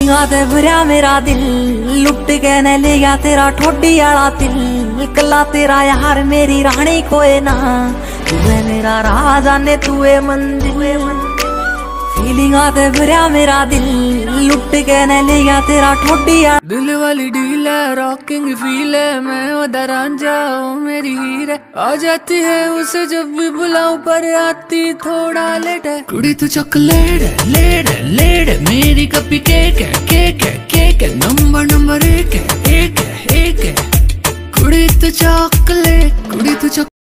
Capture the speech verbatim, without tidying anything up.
फीलिंगा ते भरया मेरा दिल, लुट के न ले गया तेरा ठोडी आला दिल। कला तेरा यार मेरी रानी कोई ना, तू है मेरा राजा ने तू है मंदिर। फीलिंगा ते भरया मेरा दिल, लुट के न ले गया तेरा ठोडी आला दिल वाली डील है, रॉकिंग फील है, मैं उधर रांझा ओ मेरी हीर है। आ जाती है उसे जब भी बुलाऊं पर आती थोड़ा लेट है। कुड़ी तू चॉकलेट है, लेट है, लेट है, मेरी कपी केक है, केक है, केक है, नंबर नंबर एक है, एक है, एक है। कुड़ी तू चॉकलेट, कुड़ी तू